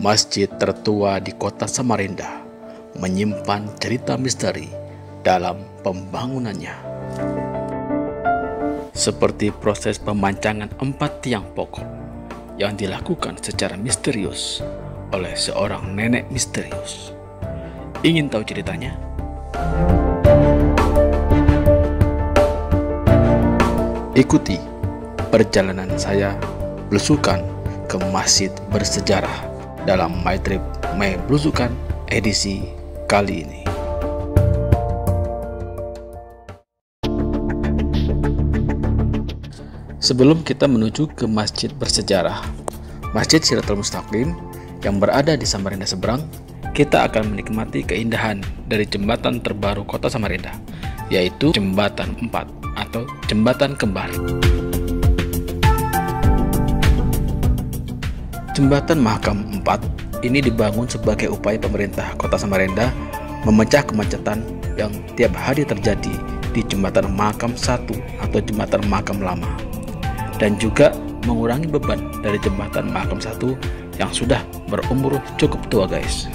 masjid tertua di kota Samarinda menyimpan cerita misteri dalam pembangunannya. Seperti proses pemancangan 4 tiang pokok yang dilakukan secara misterius oleh seorang nenek misterius. Ingin tahu ceritanya? Ikuti perjalanan saya belusukan ke masjid bersejarah dalam My Trip My Belusukan edisi kali ini. Sebelum kita menuju ke masjid bersejarah, Masjid Siratul Mustaqim yang berada di Samarinda seberang, kita akan menikmati keindahan dari jembatan terbaru kota Samarinda, yaitu Jembatan 4 atau Jembatan Kembar. Jembatan Mahakam 4 ini dibangun sebagai upaya pemerintah kota Samarinda memecah kemacetan yang tiap hari terjadi di Jembatan Mahakam 1 atau Jembatan Mahakam Lama, dan juga mengurangi beban dari Jembatan Mahakam 1 yang sudah berumur cukup tua, guys.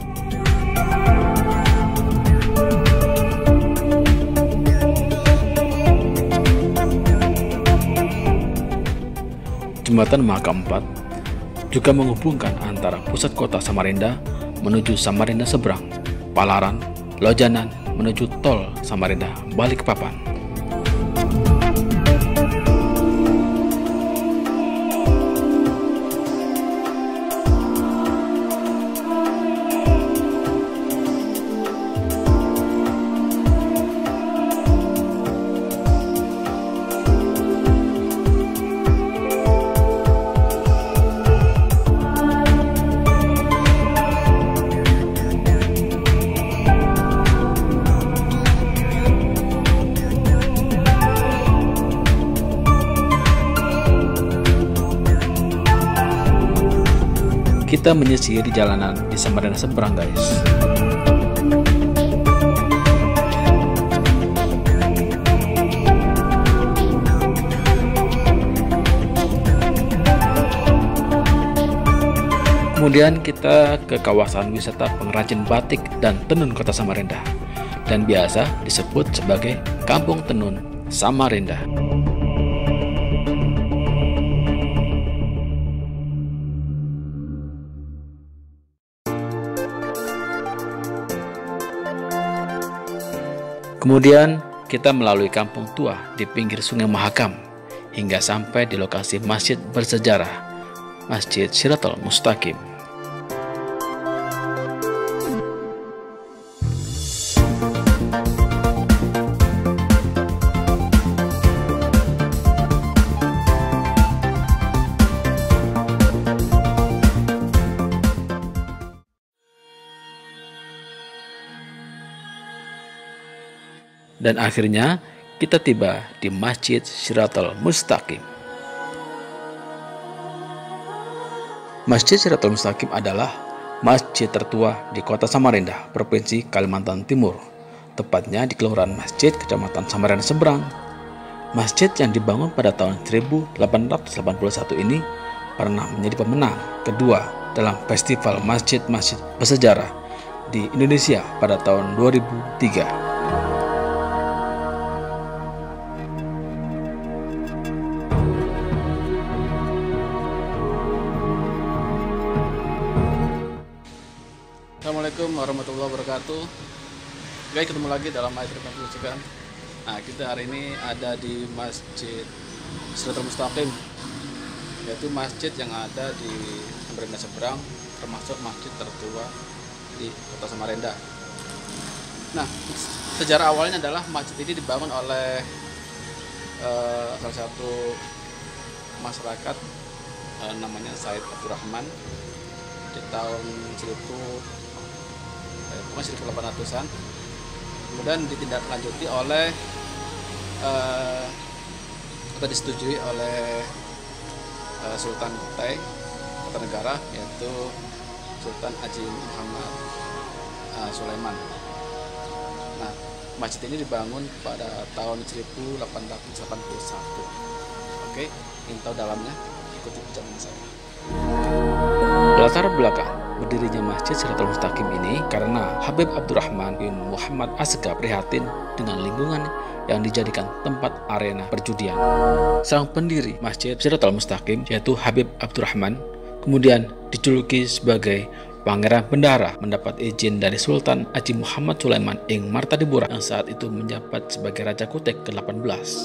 Jembatan Mahakam 4 juga menghubungkan antara pusat kota Samarinda menuju Samarinda seberang, Palaran, Lojanan menuju tol Samarinda Balikpapan. Kita menyisiri jalanan di Samarinda seberang, guys. Kemudian kita ke kawasan wisata pengrajin batik dan tenun kota Samarinda, dan biasa disebut sebagai Kampung Tenun Samarinda. Kemudian kita melalui kampung tua di pinggir Sungai Mahakam hingga sampai di lokasi masjid bersejarah, Masjid Siratul Mustaqim. Dan akhirnya kita tiba di Masjid Siratul Mustaqim. Masjid Siratul Mustaqim adalah masjid tertua di kota Samarinda, Provinsi Kalimantan Timur, tepatnya di Kelurahan Masjid, Kecamatan Samarinda Seberang. Masjid yang dibangun pada tahun 1881 ini pernah menjadi pemenang kedua dalam Festival Masjid-Masjid Bersejarah di Indonesia pada tahun 2003. Assalamualaikum warahmatullahi wabarakatuh. Guys, ketemu lagi dalam My Trip My Belusukan. Nah, kita hari ini ada di Masjid Siratul Mustaqim, yaitu masjid yang ada di Samarinda seberang, termasuk masjid tertua di kota Samarinda. Nah, sejarah awalnya adalah masjid ini dibangun oleh salah satu masyarakat namanya Said Abdurrahman di tahun 1800-an. Kemudian ditindaklanjuti oleh atau disetujui oleh Sultan Kutai Kartanegara, yaitu Sultan Haji Muhammad Sulaiman. Nah, masjid ini dibangun pada tahun 1881. Oke, ingin tahu dalamnya? Ikuti perjalanan saya. Latar belakang berdirinya Masjid Siratal Mustaqim ini karena Habib Abdurrahman bin Muhammad Asgaf prihatin dengan lingkungan yang dijadikan tempat arena perjudian. Sang pendiri Masjid Siratal Mustaqim yaitu Habib Abdurrahman kemudian dijuluki sebagai Pangeran Bendahara, mendapat izin dari Sultan Haji Muhammad Sulaiman ing Martadipura yang saat itu menjabat sebagai Raja Kutek ke-18.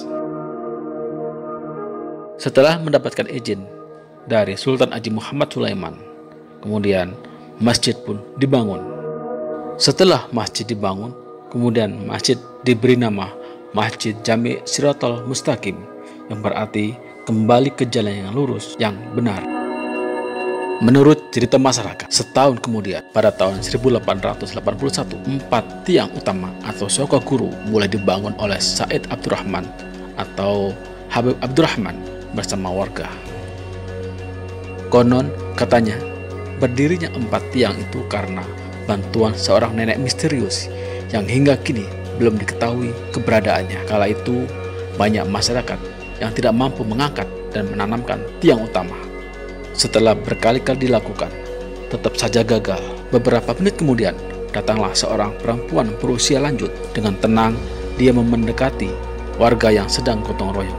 Setelah mendapatkan izin dari Sultan Haji Muhammad Sulaiman, kemudian masjid pun dibangun. Setelah masjid dibangun, kemudian masjid diberi nama Masjid Jami' Siratal Mustaqim, yang berarti kembali ke jalan yang lurus yang benar. Menurut cerita masyarakat, setahun kemudian pada tahun 1881, 4 tiang utama atau Soko Guru mulai dibangun oleh Said Abdurrahman atau Habib Abdurrahman bersama warga. Konon katanya berdirinya 4 tiang itu karena bantuan seorang nenek misterius yang hingga kini belum diketahui keberadaannya. Kala itu banyak masyarakat yang tidak mampu mengangkat dan menanamkan tiang utama. Setelah berkali-kali dilakukan, tetap saja gagal. Beberapa menit kemudian, datanglah seorang perempuan berusia lanjut. Dengan tenang, dia mendekati warga yang sedang gotong royong.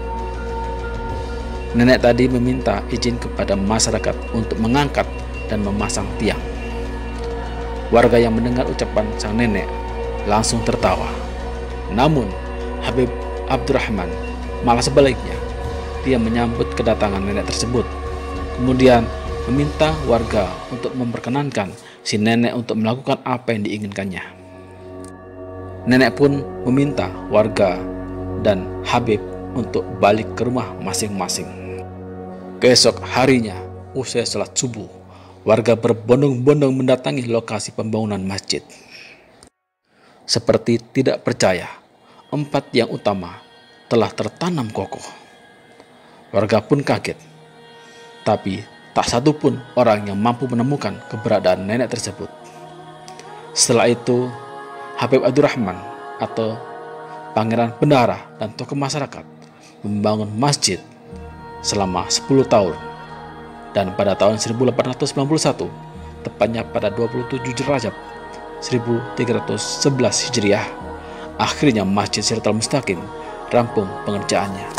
Nenek tadi meminta izin kepada masyarakat untuk mengangkat dan memasang tiang. Warga yang mendengar ucapan sang nenek langsung tertawa. Namun, Habib Abdurrahman malah sebaliknya. Dia menyambut kedatangan nenek tersebut. Kemudian meminta warga untuk memperkenankan si nenek untuk melakukan apa yang diinginkannya. Nenek pun meminta warga dan Habib untuk balik ke rumah masing-masing. Keesok harinya, usai salat subuh, warga berbondong-bondong mendatangi lokasi pembangunan masjid. Seperti tidak percaya, 4 tiang utama telah tertanam kokoh. Warga pun kaget. Tapi tak satu pun orang yang mampu menemukan keberadaan nenek tersebut. Setelah itu, Habib Abdurrahman atau Pangeran Bendahara dan tokoh masyarakat membangun masjid selama 10 tahun. Dan pada tahun 1891, tepatnya pada 27 Rajab 1311 Hijriah, akhirnya Masjid Siratal Mustaqim rampung pengerjaannya.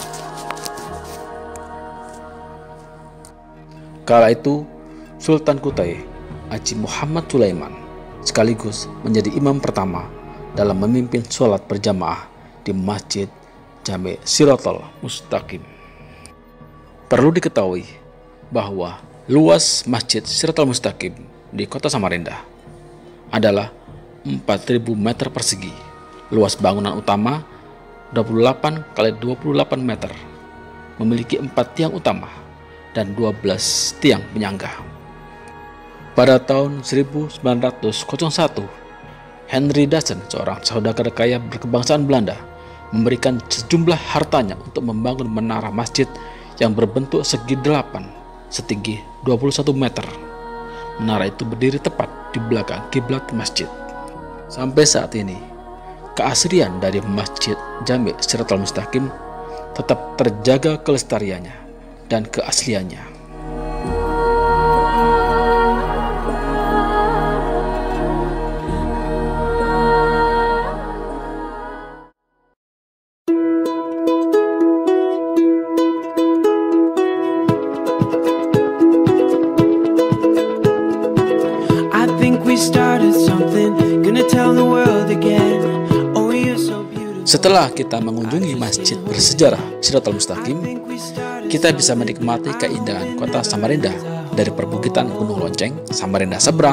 Kala itu, Sultan Kutai Haji Muhammad Sulaiman sekaligus menjadi imam pertama dalam memimpin sholat berjamaah di Masjid Jami' Siratal Mustaqim. Perlu diketahui bahwa luas Masjid Siratal Mustaqim di kota Samarinda adalah 4.000 meter persegi. Luas bangunan utama 28 kali 28 meter, memiliki 4 tiang utama dan 12 tiang penyangga. Pada tahun 1901, Henry Dassen, seorang saudagar kaya berkebangsaan Belanda, memberikan sejumlah hartanya untuk membangun menara masjid yang berbentuk segi 8 setinggi 21 meter. Menara itu berdiri tepat di belakang kiblat masjid. Sampai saat ini, keaslian dari Masjid Jami' Siratal Mustaqim tetap terjaga kelestariannya dan keasliannya. I think we started something, gonna tell the world again. Oh, you're so beautiful. Setelah kita mengunjungi masjid bersejarah Siratal Mustaqim, kita bisa menikmati keindahan kota Samarinda dari perbukitan Gunung Lonceng, Samarinda seberang.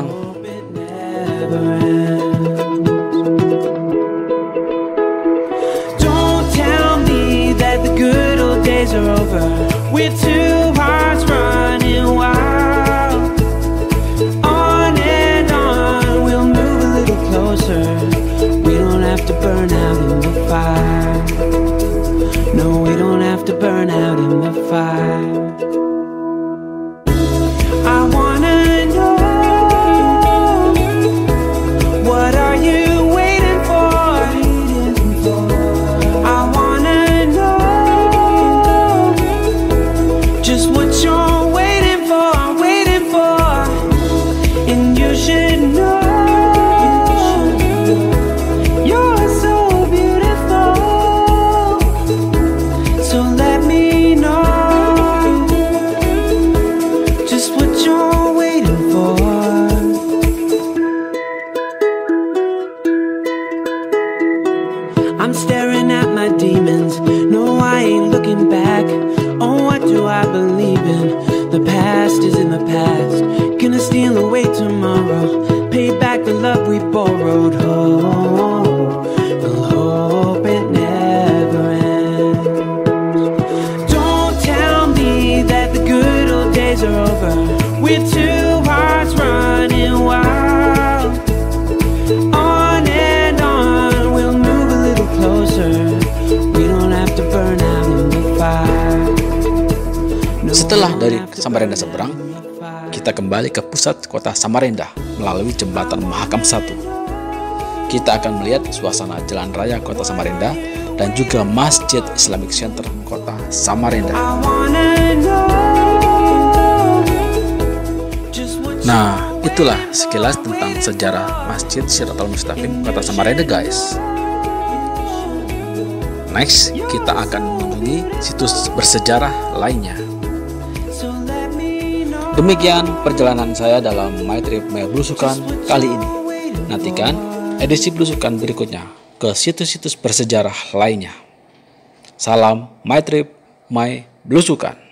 Don't tell me that the good old days are over. We're two hearts running wild. On and on, we'll move a little closer. We don't have to burn out in the fire. No, we don't have to burn out in the fire. I wanna know, what are you waiting for? I wanna know, just The past is in the past, gonna steal away tomorrow, pay back the love we borrowed. Hope, we'll hope it never ends. Don't tell me that the good old days are over, with two hearts running wild. On and on, we'll move a little closer, we don't have to burn out in the fire. Setelah dari Samarinda seberang, kita kembali ke pusat kota Samarinda melalui jembatan Mahakam 1. Kita akan melihat suasana jalan raya kota Samarinda dan juga Masjid Islamic Center kota Samarinda. Nah, itulah sekilas tentang sejarah Masjid Shiratal Mustaqim kota Samarinda, guys. Next, kita akan mengunjungi situs bersejarah lainnya. Demikian perjalanan saya dalam My Trip My Belusukan kali ini. Nantikan edisi belusukan berikutnya ke situs-situs bersejarah lainnya. Salam My Trip My Belusukan.